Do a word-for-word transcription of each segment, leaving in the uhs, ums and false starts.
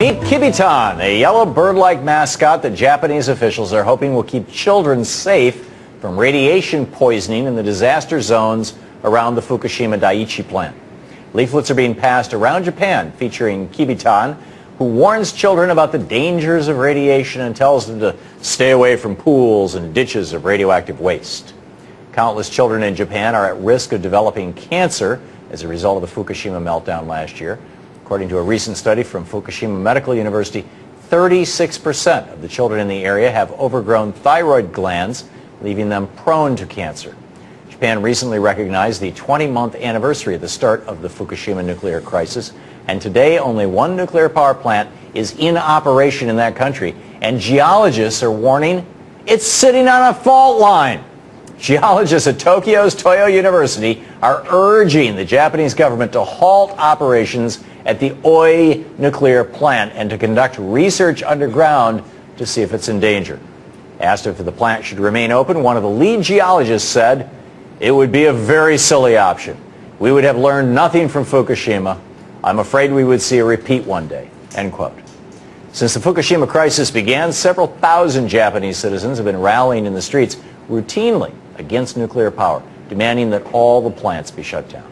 Meet Kibitan, a yellow bird-like mascot that Japanese officials are hoping will keep children safe from radiation poisoning in the disaster zones around the Fukushima Daiichi plant. Leaflets are being passed around Japan featuring Kibitan, who warns children about the dangers of radiation and tells them to stay away from pools and ditches of radioactive waste. Countless children in Japan are at risk of developing cancer as a result of the Fukushima meltdown last year. According to a recent study from Fukushima Medical University, thirty-six percent of the children in the area have overgrown thyroid glands, leaving them prone to cancer. Japan recently recognized the twenty-month anniversary of the start of the Fukushima nuclear crisis, and today only one nuclear power plant is in operation in that country, and geologists are warning it's sitting on a fault line. Geologists at Tokyo's Toyo University are urging the Japanese government to halt operations at the Oi nuclear plant and to conduct research underground to see if it's in danger. Asked if the plant should remain open, one of the lead geologists said, "It would be a very silly option. We would have learned nothing from Fukushima. I'm afraid we would see a repeat one day." End quote. Since the Fukushima crisis began, several thousand Japanese citizens have been rallying in the streets routinely against nuclear power, demanding that all the plants be shut down.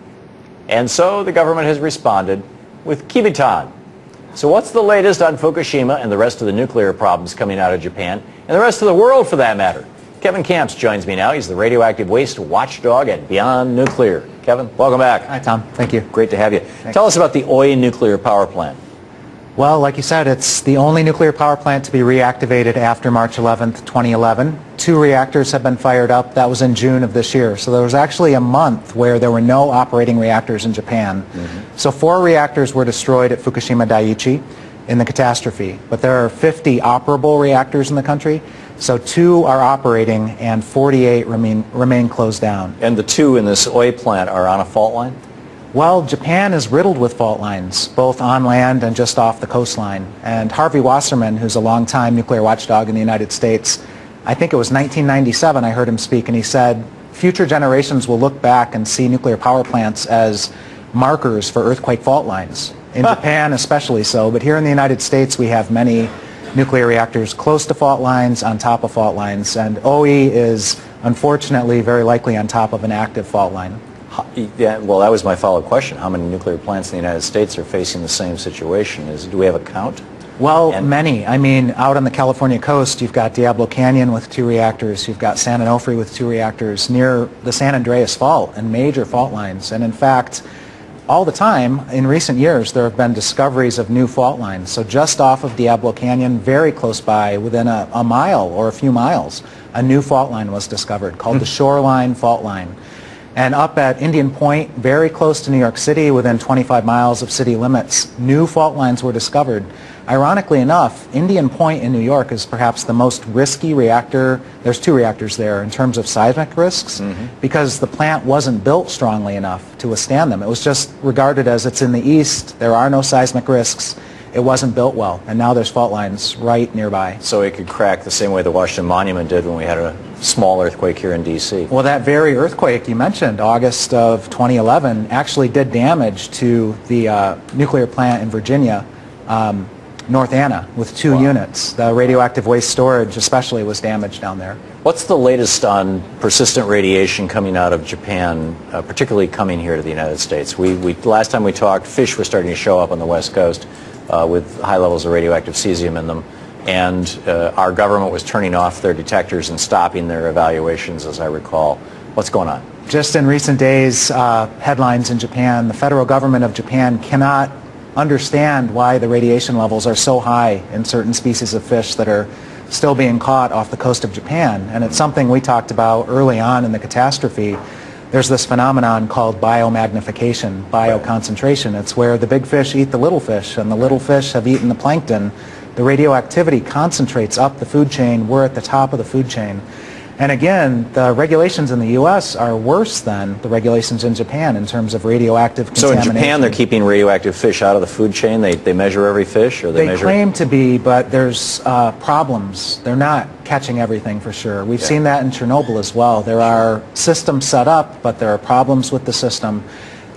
And so the government has responded with Kibitan. So what's the latest on Fukushima and the rest of the nuclear problems coming out of Japan, and the rest of the world for that matter? Kevin Camps joins me now. He's the radioactive waste watchdog at Beyond Nuclear. Kevin, welcome back. Hi, Tom. Thank you. Great to have you. Thanks. Tell us about the Oi nuclear power plant. Well, like you said, it's the only nuclear power plant to be reactivated after March eleventh, twenty eleven. Two reactors have been fired up. That was in June of this year. So there was actually a month where there were no operating reactors in Japan. Mm-hmm. So four reactors were destroyed at Fukushima Daiichi in the catastrophe. But there are fifty operable reactors in the country. So two are operating and forty-eight remain, remain closed down. And the two in this Oi plant are on a fault line? Well, Japan is riddled with fault lines, both on land and just off the coastline. And Harvey Wasserman, who's a longtime nuclear watchdog in the United States, I think it was nineteen ninety-seven I heard him speak, and he said, future generations will look back and see nuclear power plants as markers for earthquake fault lines. In Japan especially so, but here in the United States we have many nuclear reactors close to fault lines, on top of fault lines, and O E is unfortunately very likely on top of an active fault line. Yeah, well, that was my follow-up question. How many nuclear plants in the United States are facing the same situation? Is, do we have a count? Well, and many. I mean, out on the California coast, you've got Diablo Canyon with two reactors. You've got San Onofre with two reactors near the San Andreas Fault and major fault lines. And in fact, all the time, in recent years, there have been discoveries of new fault lines. So just off of Diablo Canyon, very close by, within a, a mile or a few miles, a new fault line was discovered called the Shoreline Fault Line. And up at Indian Point, very close to New York City, within twenty-five miles of city limits, new fault lines were discovered. Ironically enough, Indian Point in New York is perhaps the most risky reactor. There's two reactors there in terms of seismic risks, mm-hmm. because the plant wasn't built strongly enough to withstand them. It was just regarded as it's in the east, there are no seismic risks. It wasn't built well, and now there's fault lines right nearby. So it could crack the same way the Washington Monument did when we had a small earthquake here in D C Well, that very earthquake you mentioned, August of twenty eleven, actually did damage to the uh, nuclear plant in Virginia, um, North Anna, with two wow. units. The radioactive waste storage especially was damaged down there. What's the latest on persistent radiation coming out of Japan, uh, particularly coming here to the United States? We, we, last time we talked, fish were starting to show up on the West Coast uh, with high levels of radioactive cesium in them. And uh, our government was turning off their detectors and stopping their evaluations, as I recall. What's going on? Just in recent days, uh, headlines in Japan, the federal government of Japan cannot understand why the radiation levels are so high in certain species of fish that are still being caught off the coast of Japan. And it's something we talked about early on in the catastrophe. There's this phenomenon called biomagnification, bioconcentration. It's where the big fish eat the little fish, and the little fish have eaten the plankton. The radioactivity concentrates up the food chain. We're at the top of the food chain. And again, the regulations in the U S are worse than the regulations in Japan in terms of radioactive contamination. So in Japan, they're keeping radioactive fish out of the food chain? They, they measure every fish? Or they, they measure... claim to be, but there's uh, problems. They're not catching everything for sure. We've yeah. seen that in Chernobyl as well. There are systems set up, but there are problems with the system.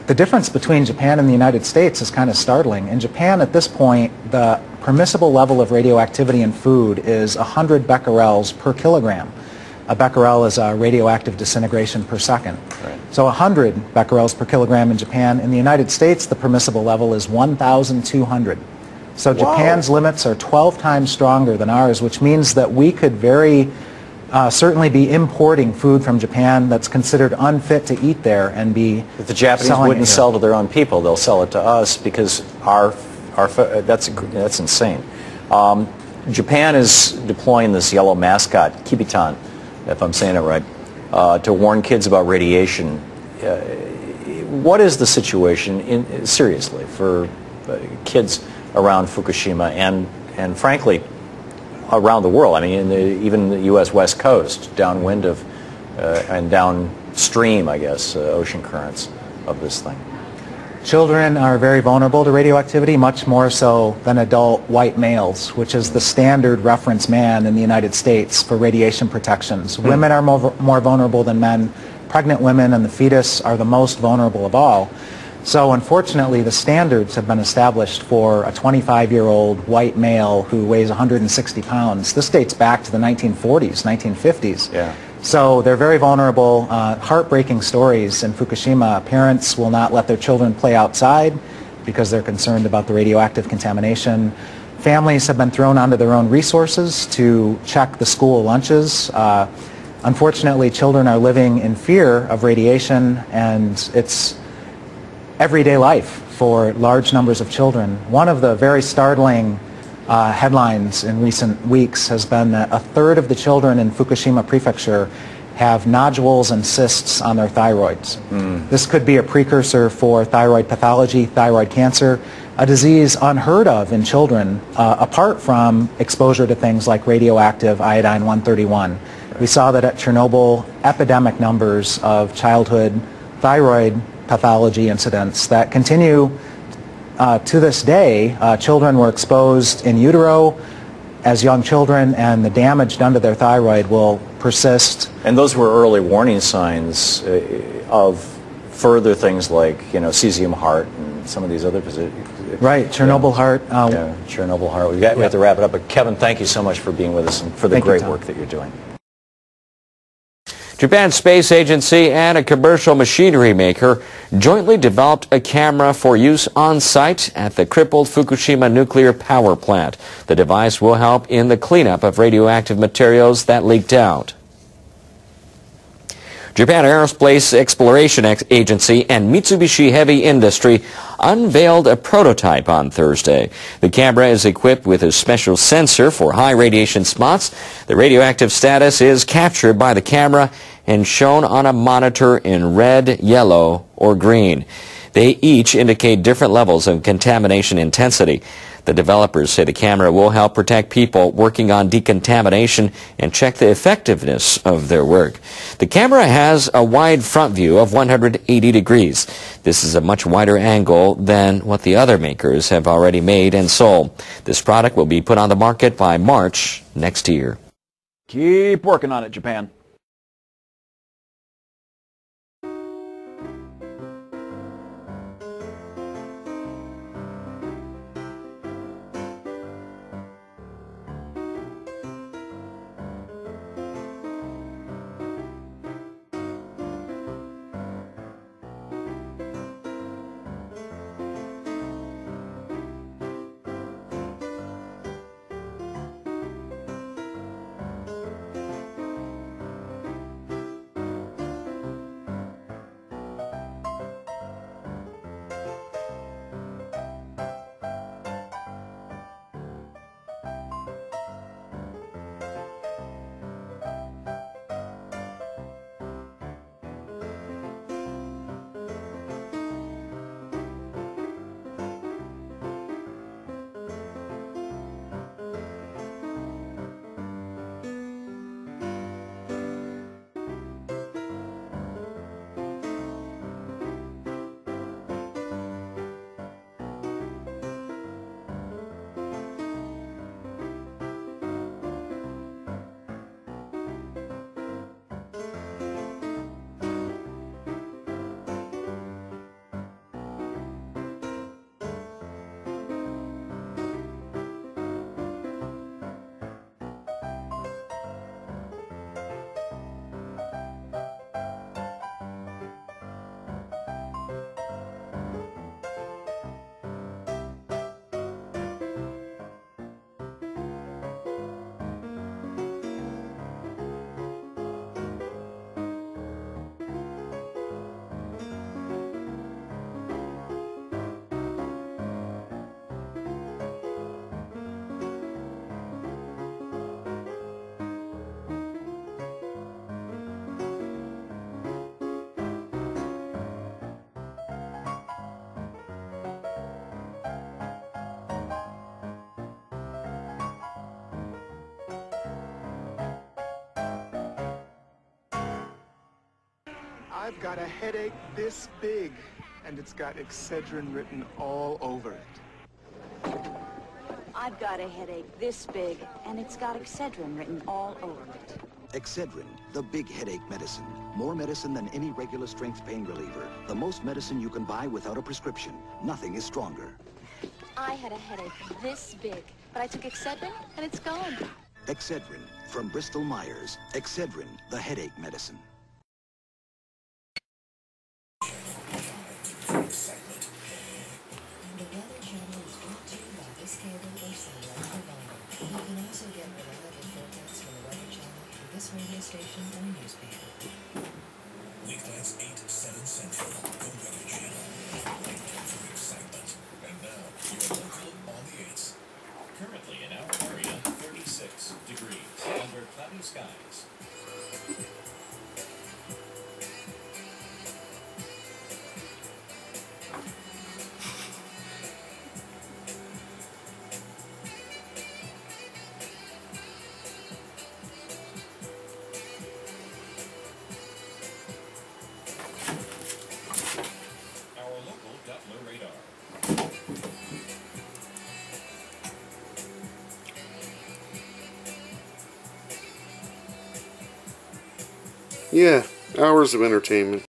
the difference between Japan and the United States is kind of startling. In Japan, at this point, the permissible level of radioactivity in food is one hundred becquerels per kilogram. A becquerel is a radioactive disintegration per second. Right. So one hundred becquerels per kilogram in Japan. In the United States, the permissible level is one thousand two hundred. So Wow. Japan's limits are twelve times stronger than ours, which means that we could very uh, certainly be importing food from Japan that's considered unfit to eat there and be If the Japanese selling it wouldn't here. sell to their own people, they'll sell it to us because our, our that's, that's insane. Um, Japan is deploying this yellow mascot, Kibitan, if I'm saying it right, uh, to warn kids about radiation. Uh, what is the situation, in, seriously, for uh, kids around Fukushima and, and frankly, around the world? I mean, in the, even the U S West Coast, downwind of uh, and downstream, I guess, uh, ocean currents of this thing. Children are very vulnerable to radioactivity, much more so than adult white males, which is the standard reference man in the United States for radiation protections. Mm. Women are more, more vulnerable than men. Pregnant women and the fetus are the most vulnerable of all. So unfortunately, the standards have been established for a twenty-five-year-old white male who weighs one hundred sixty pounds. This dates back to the nineteen forties, nineteen fifties. Yeah. So they're very vulnerable. Uh, heartbreaking stories in Fukushima. Parents will not let their children play outside because they're concerned about the radioactive contamination. Families have been thrown onto their own resources to check the school lunches. Uh, unfortunately, children are living in fear of radiation, and it's everyday life for large numbers of children. One of the very startling uh, headlines in recent weeks has been that a third of the children in Fukushima Prefecture have nodules and cysts on their thyroids. Mm. This could be a precursor for thyroid pathology, thyroid cancer, a disease unheard of in children uh, apart from exposure to things like radioactive iodine one thirty-one. Right. We saw that at Chernobyl, epidemic numbers of childhood thyroid pathology incidents that continue uh, to this day. Uh, children were exposed in utero as young children, and the damage done to their thyroid will persist. And those were early warning signs uh, of further things like, you know, cesium heart and some of these other positions. Right, Chernobyl yeah. heart. Uh, yeah, Chernobyl heart. We, got, we have to wrap it up. But Kevin, thank you so much for being with us and for the Thank you, great Tom. work that you're doing. Japan's space agency and a commercial machinery maker jointly developed a camera for use on site at the crippled Fukushima nuclear power plant. The device will help in the cleanup of radioactive materials that leaked out. Japan Aerospace Exploration Agency and Mitsubishi Heavy Industry unveiled a prototype on Thursday. The camera is equipped with a special sensor for high radiation spots. The radioactive status is captured by the camera and shown on a monitor in red, yellow, or green. They each indicate different levels of contamination intensity. The developers say the camera will help protect people working on decontamination and check the effectiveness of their work. The camera has a wide front view of one hundred eighty degrees. This is a much wider angle than what the other makers have already made and sold. This product will be put on the market by March next year. Keep working on it, Japan. I've got a headache this big, and it's got Excedrin written all over it. I've got a headache this big, and it's got Excedrin written all over it. Excedrin, the big headache medicine. More medicine than any regular strength pain reliever. The most medicine you can buy without a prescription. Nothing is stronger. I had a headache this big, but I took Excedrin, and it's gone. Excedrin, from Bristol Myers. Excedrin, the headache medicine. Excitement. The Weather Channel is brought to you by this cable or satellite provider. You can also get reliable forecasts from the Weather Channel through this radio station or newspaper. Weeknights eight, seven Central, the Weather Channel. For excitement. And now, your local on the eights. Currently in our area, thirty-six degrees under cloudy skies. Our local Doppler radar. Yeah, hours of entertainment.